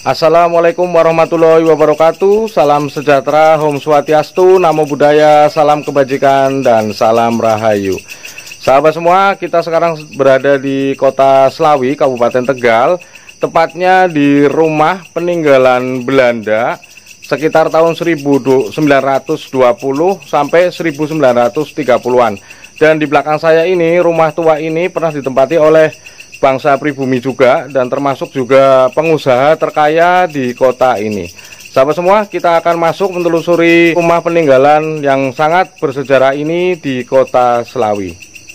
Assalamualaikum warahmatullahi wabarakatuh. Salam sejahtera, Om Swastiastu, Namo Buddhaya, salam kebajikan, dan salam rahayu. Sahabat semua, kita sekarang berada di kota Slawi, Kabupaten Tegal. Tepatnya di rumah peninggalan Belanda sekitar tahun 1920 sampai 1930-an. Dan di belakang saya ini, rumah tua ini pernah ditempati oleh bangsa pribumi juga, dan termasuk juga pengusaha terkaya di kota ini. Sahabat semua, kita akan masuk menelusuri rumah peninggalan yang sangat bersejarah ini di kota Slawi.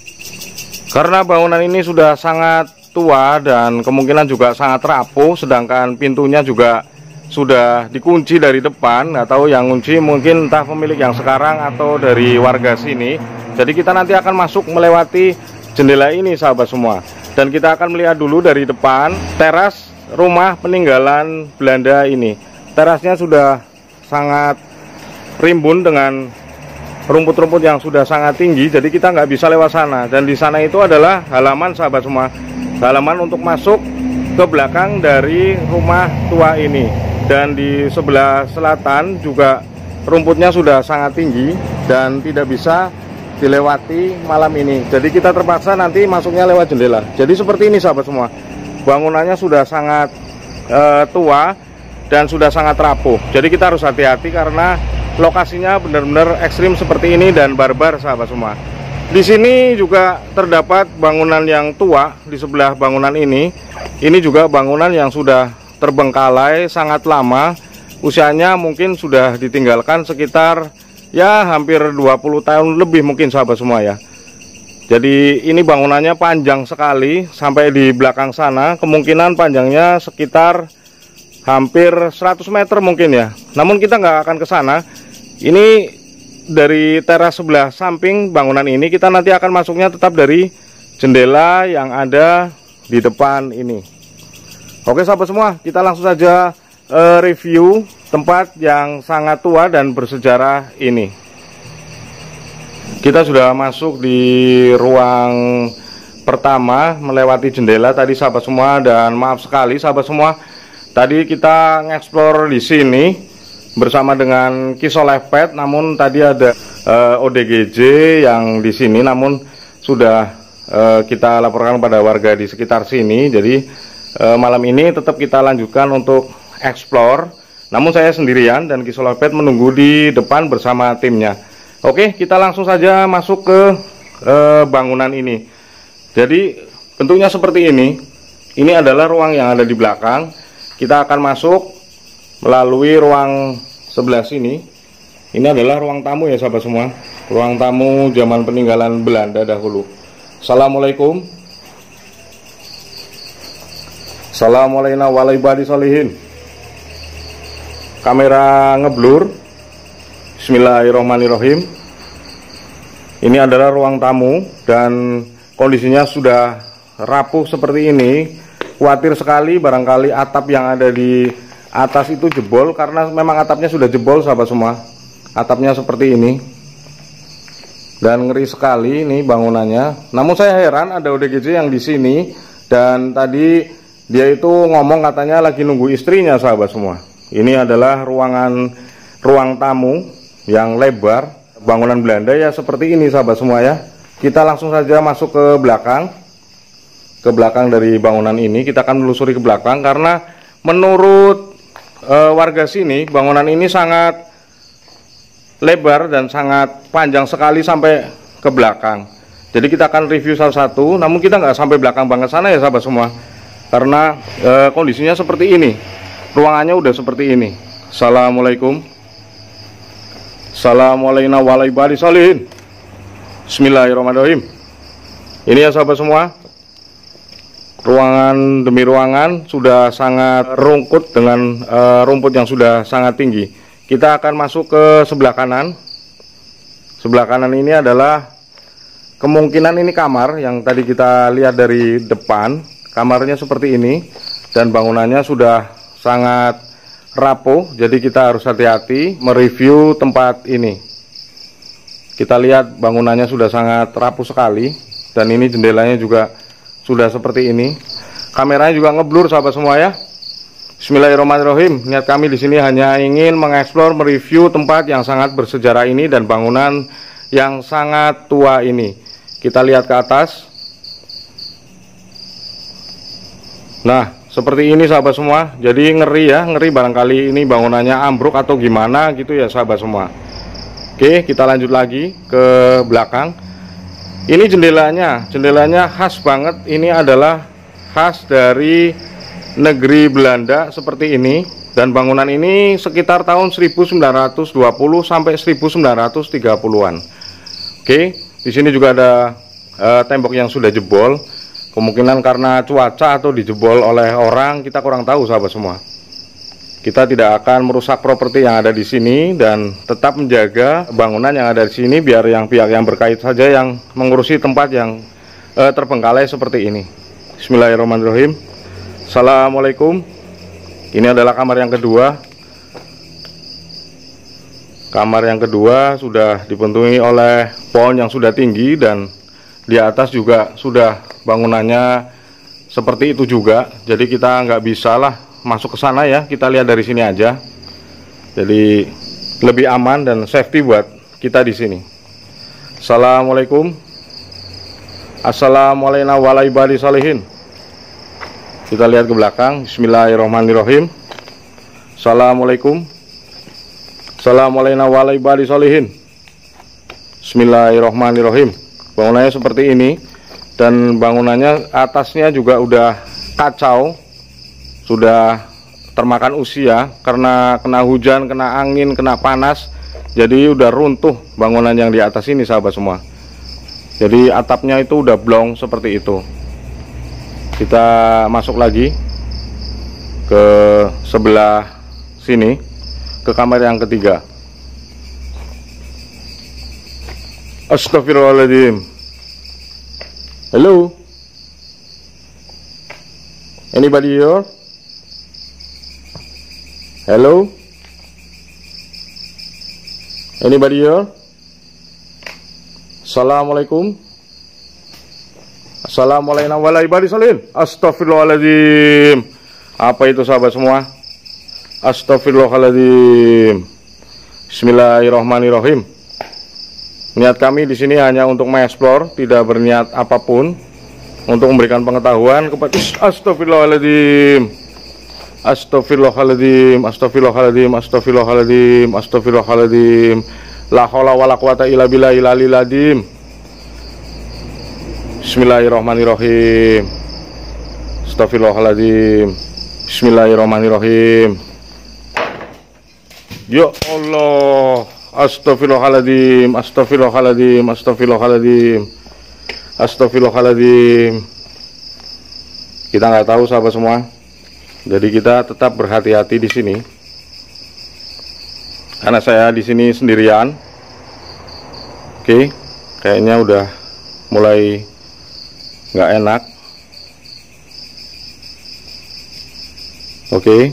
Karena bangunan ini sudah sangat tua dan kemungkinan juga sangat rapuh, sedangkan pintunya juga sudah dikunci dari depan, atau yang kunci mungkin entah pemilik yang sekarang atau dari warga sini. Jadi kita nanti akan masuk melewati jendela ini, sahabat semua. Dan kita akan melihat dulu dari depan teras rumah peninggalan Belanda ini. Terasnya sudah sangat rimbun dengan rumput-rumput yang sudah sangat tinggi, jadi kita nggak bisa lewat sana. Dan di sana itu adalah halaman, sahabat semua, halaman untuk masuk ke belakang dari rumah tua ini. Dan di sebelah selatan juga rumputnya sudah sangat tinggi dan tidak bisa dilewati malam ini. Jadi kita terpaksa nanti masuknya lewat jendela. Jadi seperti ini, sahabat semua, bangunannya sudah sangat tua dan sudah sangat rapuh. Jadi kita harus hati-hati karena lokasinya benar-benar ekstrim seperti ini dan barbar, sahabat semua. Di sini juga terdapat bangunan yang tua di sebelah bangunan ini. Ini juga bangunan yang sudah terbengkalai sangat lama. Usianya mungkin sudah ditinggalkan sekitar ya hampir 20 tahun lebih mungkin, sahabat semua ya. Jadi ini bangunannya panjang sekali sampai di belakang sana, kemungkinan panjangnya sekitar hampir 100 meter mungkin ya. Namun kita nggak akan ke sana. Ini dari teras sebelah samping bangunan ini, kita nanti akan masuknya tetap dari jendela yang ada di depan ini. Oke, sahabat semua, kita langsung saja review tempat yang sangat tua dan bersejarah ini. Kita sudah masuk di ruang pertama melewati jendela tadi, sahabat semua, dan maaf sekali sahabat semua, tadi kita ngeksplor di sini bersama dengan Kisolepet, namun tadi ada ODGJ yang di sini, namun sudah kita laporkan pada warga di sekitar sini. Jadi malam ini tetap kita lanjutkan untuk explore, namun saya sendirian dan Kisolepet menunggu di depan bersama timnya. Oke, kita langsung saja masuk ke bangunan ini. Jadi bentuknya seperti ini. Ini adalah ruang yang ada di belakang. Kita akan masuk melalui ruang sebelah sini. Ini adalah ruang tamu ya, sahabat semua. Ruang tamu zaman peninggalan Belanda dahulu. Assalamualaikum. Assalamualaikum warahmatullahi wabarakatuh. Kamera ngeblur. Bismillahirrahmanirrahim. Ini adalah ruang tamu dan kondisinya sudah rapuh seperti ini. Khawatir sekali barangkali atap yang ada di atas itu jebol, karena memang atapnya sudah jebol, sahabat semua. Atapnya seperti ini. Dan ngeri sekali ini bangunannya. Namun saya heran ada ODGJ yang di sini, dan tadi dia itu ngomong katanya lagi nunggu istrinya, sahabat semua. Ini adalah ruang tamu yang lebar, bangunan Belanda ya seperti ini, sahabat semua ya. Kita langsung saja masuk ke belakang dari bangunan ini. Kita akan menelusuri ke belakang karena menurut warga sini bangunan ini sangat lebar dan sangat panjang sekali sampai ke belakang. Jadi kita akan review satu-satu, namun kita nggak sampai belakang banget sana ya, sahabat semua, karena kondisinya seperti ini. Ruangannya udah seperti ini. Assalamualaikum. Assalamualaikum warahmatullahi wabarakatuh. Bismillahirrahmanirrahim. Ini ya, sahabat semua, ruangan demi ruangan sudah sangat rungkut dengan rumput yang sudah sangat tinggi. Kita akan masuk ke sebelah kanan. Sebelah kanan ini adalah kemungkinan ini kamar yang tadi kita lihat dari depan. Kamarnya seperti ini dan bangunannya sudah sangat rapuh, jadi kita harus hati-hati mereview tempat ini. Kita lihat bangunannya sudah sangat rapuh sekali, dan ini jendelanya juga sudah seperti ini. Kameranya juga ngeblur, sahabat semua ya. Bismillahirrahmanirrahim. Niat kami di sini hanya ingin mengeksplor, mereview tempat yang sangat bersejarah ini dan bangunan yang sangat tua ini. Kita lihat ke atas. Nah, seperti ini sahabat semua. Jadi ngeri ya, ngeri barangkali ini bangunannya ambruk atau gimana gitu ya sahabat semua. Oke, kita lanjut lagi ke belakang. Ini jendelanya khas banget. Ini adalah khas dari negeri Belanda seperti ini. Dan bangunan ini sekitar tahun 1920 sampai 1930-an. Oke, di sini juga ada tembok yang sudah jebol. Kemungkinan karena cuaca atau dijebol oleh orang, kita kurang tahu sahabat semua. Kita tidak akan merusak properti yang ada di sini dan tetap menjaga bangunan yang ada di sini biar pihak yang berkait saja yang mengurusi tempat yang terbengkalai seperti ini. Bismillahirrahmanirrahim. Assalamualaikum. Ini adalah kamar yang kedua. Kamar yang kedua sudah dibentungi oleh pohon yang sudah tinggi dan di atas juga sudah bangunannya seperti itu juga. Jadi kita nggak bisa lah masuk ke sana ya. Kita lihat dari sini aja. Jadi lebih aman dan safety buat kita di sini. Assalamualaikum. Assalamualaikum warahmatullahi wabarakatuh. Kita lihat ke belakang. Bismillahirrahmanirrahim. Assalamualaikum. Assalamualaikum warahmatullahi wabarakatuh. Bismillahirrahmanirrahim. Bangunannya seperti ini. Dan bangunannya atasnya juga udah kacau, sudah termakan usia karena kena hujan, kena angin, kena panas. Jadi udah runtuh bangunan yang di atas ini sahabat semua. Jadi atapnya itu udah blong seperti itu. Kita masuk lagi ke sebelah sini, ke kamar yang ketiga. Astagfirullahaladzim. Hello? Anybody here? Hello? Anybody here? Assalamualaikum. Assalamualaikum warahmatullahi wabarakatuh. Astagfirullahaladzim. Apa itu sahabat semua? Astagfirullahaladzim. Bismillahirrahmanirrahim. Niat kami di sini hanya untuk mengeksplor, tidak berniat apapun, untuk memberikan pengetahuan kepada astagfirullahaladzim. Astagfirullahaladzim. Astagfirullahaladzim. Astagfirullahaladzim. Astagfirullahaladzim. La haula wala quwata illa billahil aliyil azim. Bismillahirrahmanirrahim. Astagfirullahaladzim. Bismillahirrahmanirrahim. Ya Allah. Astagfirullahaladzim. Astagfirullahaladzim. Astagfirullahaladzim. Astagfirullahaladzim. Kita nggak tahu sahabat semua. Jadi kita tetap berhati-hati di sini. Karena saya di sini sendirian. Oke, kayaknya udah mulai nggak enak. Oke.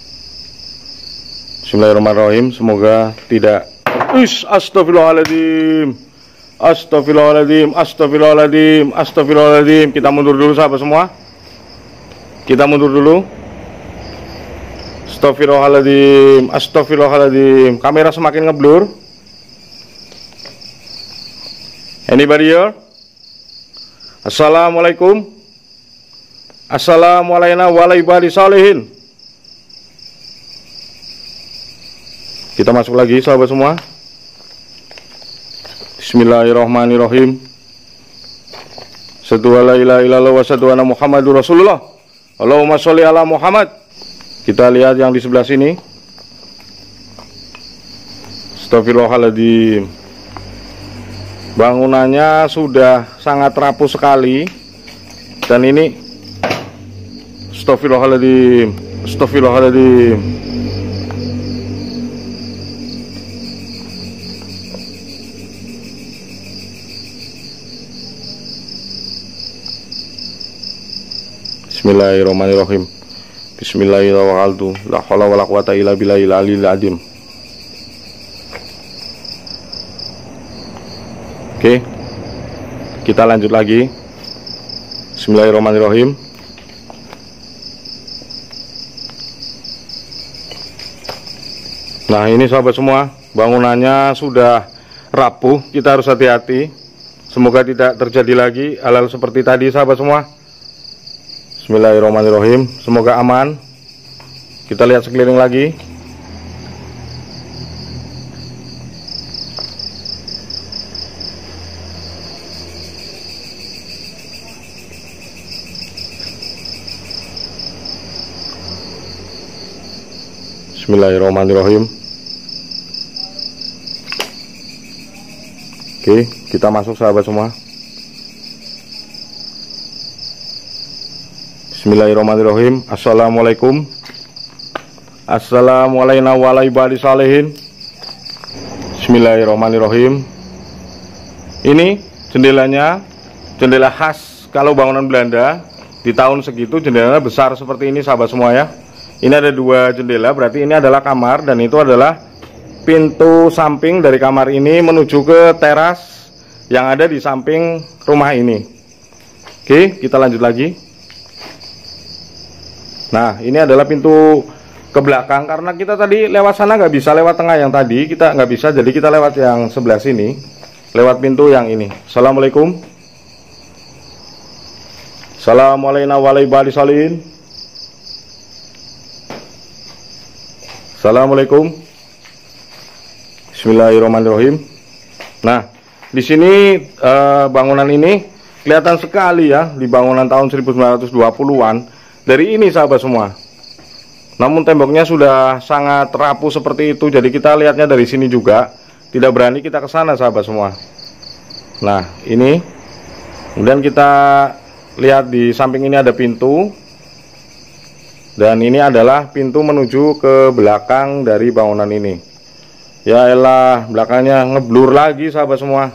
Bismillahirrahmanirrahim. Semoga tidak. Astagfirullahaladzim. Astagfirullahaladzim. Astagfirullahaladzim. Astagfirullahaladzim. Kita mundur dulu sahabat semua. Kita mundur dulu. Astagfirullahaladzim. Astagfirullahaladzim. Kamera semakin ngeblur. Anybody here? Assalamualaikum. Assalamualaikum warahmatullahi wabarakatuh. Kita masuk lagi sahabat semua. Bismillahirrahmanirrahim. Asyhadu an la ilaha illallah wa asyhadu anna Muhammadur Rasulullah. Allahumma sholli ala Muhammad. Kita lihat yang di sebelah sini. Astagfirullahaladzim. Bangunannya sudah sangat rapuh sekali. Dan ini astagfirullahaladzim. Astagfirullahaladzim. Bismillahirrahmanirrahim. Bismillahirrahmanirrahim. La haula wala quwata illa billahil aliyil azim. Oke. Kita lanjut lagi. Bismillahirrahmanirrahim. Nah ini sahabat semua, bangunannya sudah rapuh, kita harus hati-hati. Semoga tidak terjadi lagi hal-hal seperti tadi sahabat semua. Bismillahirrahmanirrahim, semoga aman. Kita lihat sekeliling lagi. Bismillahirrahmanirrahim. Oke, kita masuk sahabat semua. Bismillahirrahmanirrahim. Assalamualaikum. Assalamualaikum warahmatullahi wabarakatuh. Bismillahirrahmanirrahim. Ini jendelanya, jendela khas kalau bangunan Belanda di tahun segitu. Jendelanya besar seperti ini sahabat semua ya. Ini ada dua jendela, berarti ini adalah kamar, dan itu adalah pintu samping dari kamar ini menuju ke teras yang ada di samping rumah ini. Oke, kita lanjut lagi. Nah, ini adalah pintu ke belakang, karena kita tadi lewat sana nggak bisa, lewat tengah yang tadi kita nggak bisa, jadi kita lewat yang sebelah sini, lewat pintu yang ini. Assalamualaikum. Assalamualaikum warahmatullahi wabarakatuh. Assalamualaikum. Bismillahirrahmanirrahim. Nah, di sini bangunan ini kelihatan sekali ya, di bangunan tahun 1920-an. Dari ini sahabat semua. Namun temboknya sudah sangat rapuh seperti itu, jadi kita lihatnya dari sini juga. Tidak berani kita ke sana sahabat semua. Nah, ini. Kemudian kita lihat di samping ini ada pintu. Dan ini adalah pintu menuju ke belakang dari bangunan ini. Ya elah, belakangnya ngeblur lagi sahabat semua.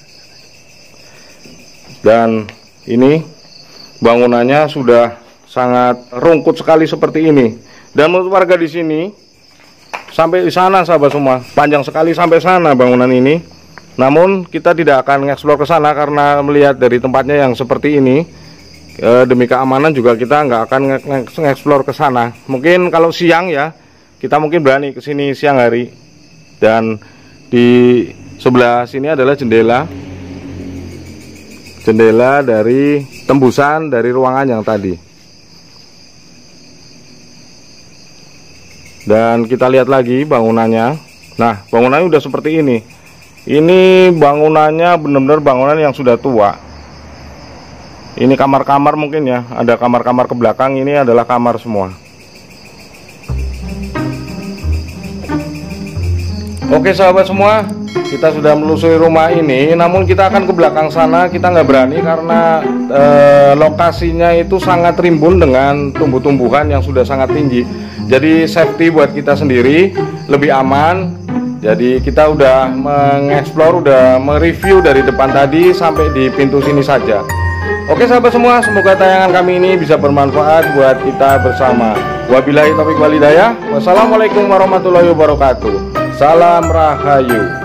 Dan ini bangunannya sudah sangat rungkut sekali seperti ini. Dan menurut warga di sini, sampai di sana sahabat semua, panjang sekali sampai sana bangunan ini. Namun kita tidak akan mengeksplor ke sana karena melihat dari tempatnya yang seperti ini. Demi keamanan juga kita nggak akan nge-explore ke sana. Mungkin kalau siang ya, kita mungkin berani ke sini siang hari. Dan di sebelah sini adalah jendela dari tembusan dari ruangan yang tadi. Dan kita lihat lagi bangunannya. Nah, bangunannya udah seperti ini. Ini bangunannya benar-benar bangunan yang sudah tua. Ini kamar-kamar mungkin ya, ada kamar-kamar ke belakang, ini adalah kamar semua. Oke sahabat semua, kita sudah menelusuri rumah ini, namun kita akan ke belakang sana, kita nggak berani karena lokasinya itu sangat rimbun dengan tumbuh-tumbuhan yang sudah sangat tinggi. Jadi safety buat kita sendiri, lebih aman. Jadi kita udah mengeksplor, udah mereview dari depan tadi sampai di pintu sini saja. Oke sahabat semua, semoga tayangan kami ini bisa bermanfaat buat kita bersama. Wabillahi taufiq wal hidayah. Wassalamualaikum warahmatullahi wabarakatuh. Salam Rahayu.